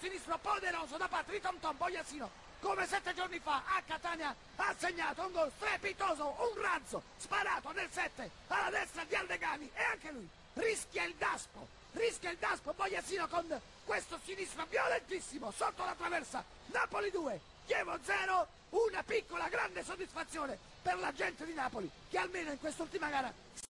sinistro poderoso da parte di Tonton Bogliasino, come 7 giorni fa a Catania ha segnato un gol strepitoso, un razzo sparato nel 7 alla destra di Aldegani, e anche lui rischia il daspo Bogliasino con questo sinistro violentissimo sotto la traversa. Napoli 2, Chievo 0, una piccola grande soddisfazione per la gente di Napoli che almeno in quest'ultima gara